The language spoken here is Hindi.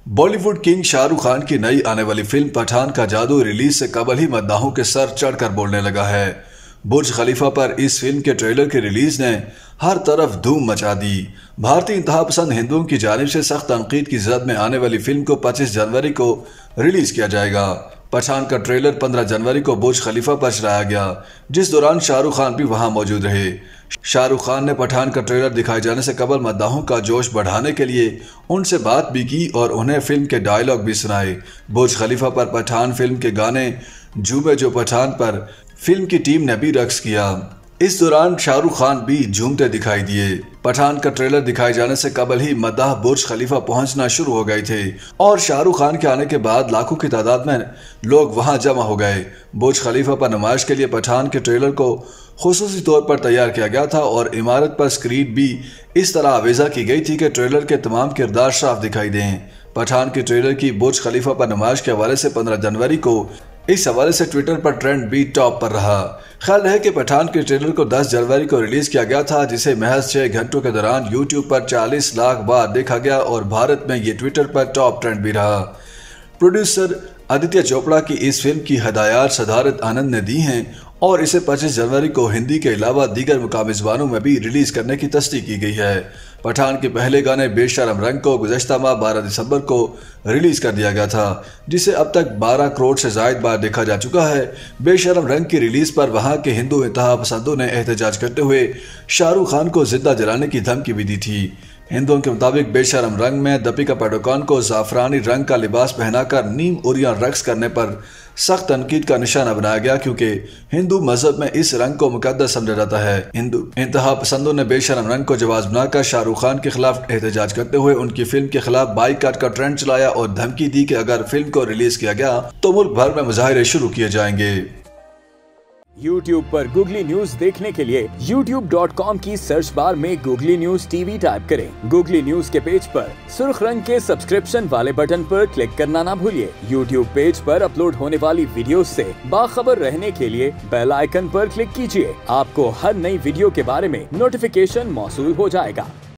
बॉलीवुड किंग शाहरुख खान की नई आने वाली फिल्म पठान का जादू रिलीज से कबल ही मद्दाहों के सर चढ़कर बोलने लगा है। बुर्ज खलीफा पर इस फिल्म के ट्रेलर की रिलीज ने हर तरफ धूम मचा दी। भारतीय इंतहा पसंद हिंदुओं की जानिब से सख्त तनकीद की जद में आने वाली फिल्म को 25 जनवरी को रिलीज किया जाएगा। पठान का ट्रेलर 15 जनवरी को बुर्ज खलीफा पर चलाया गया, जिस दौरान शाहरुख खान भी वहां मौजूद रहे। शाहरुख खान ने पठान का ट्रेलर दिखाए जाने से कबल मद्दाहों का जोश बढ़ाने के लिए उनसे बात भी की और उन्हें फिल्म के डायलॉग भी सुनाए। बुर्ज खलीफा पर पठान फिल्म के गाने झूमे जो पठान पर फिल्म की टीम ने भी रक्स किया। इस दौरान शाहरुख खान भी झूमते दिखाई दिए। पठान का ट्रेलर दिखाए जाने से कबल ही मद्दाह बुर्ज खलीफा पहुंचना शुरू हो गए थे और शाहरुख खान के आने के बाद लाखों की तादाद में लोग वहां जमा हो गए। बुर्ज खलीफा पर नुमाइश के लिए पठान के ट्रेलर को खुसूसी तौर पर तैयार किया गया था और इमारत पर स्क्रीन भी इस तरह आवेजा की गई थी कि ट्रेलर के तमाम किरदार साफ दिखाई दें। पठान के ट्रेलर की बुर्ज खलीफा पर नुमाइश के हवाले से 15 जनवरी को इस हवाले से ट्विटर पर ट्रेंड भी टॉप पर रहा। ख्याल है कि पठान के ट्रेलर को 10 जनवरी को रिलीज किया गया था, जिसे महज 6 घंटों के दौरान यूट्यूब पर 40 लाख बार देखा गया और भारत में ये ट्विटर पर टॉप ट्रेंड भी रहा। प्रोड्यूसर आदित्य चोपड़ा की इस फिल्म की हदायत सदारत आनंद ने दी हैं और इसे 25 जनवरी को हिंदी के अलावा दीगर मुकामी ज़बानों में भी रिलीज करने की तस्दीक की गई है। पठान के पहले गाने बेशरम रंग को गुज़श्ता माह 12 दिसंबर को रिलीज कर दिया गया था, जिसे अब तक 12 करोड़ से ज़ायद बार देखा जा चुका है। बेशरम रंग की रिलीज पर वहां के हिंदू इंतहा पसंदों ने एहतजाज करते हुए शाहरुख खान को जिंदा जलाने की धमकी भी दी थी। हिंदुओं के मुताबिक बेशरम रंग में दीपिका पादुकोण को ज़ाफ़रानी रंग का लिबास पहनाकर नीम उरियां रक्स करने पर सख्त तनकीद का निशाना बनाया गया, क्योंकि हिंदू मजहब में इस रंग को मुकद्दस समझा जाता है। हिंदू इंतहा पसंदों ने बेशरम रंग को जवाज बनाकर शाहरुख खान के खिलाफ एहतजाज करते हुए उनकी फिल्म के खिलाफ बाइकाट का ट्रेंड चलाया और धमकी दी कि अगर फिल्म को रिलीज किया गया तो मुल्क भर में मुजाहिरे शुरू किए जाएंगे। YouTube पर गूगली न्यूज देखने के लिए youtube.com की सर्च बार में गूगली न्यूज टीवी टाइप करें। गूगली न्यूज के पेज पर सुर्ख रंग के सब्सक्रिप्शन वाले बटन पर क्लिक करना ना भूलिए। YouTube पेज पर अपलोड होने वाली वीडियोस से बाखबर रहने के लिए बेल आइकन पर क्लिक कीजिए। आपको हर नई वीडियो के बारे में नोटिफिकेशन मौसूल हो जाएगा।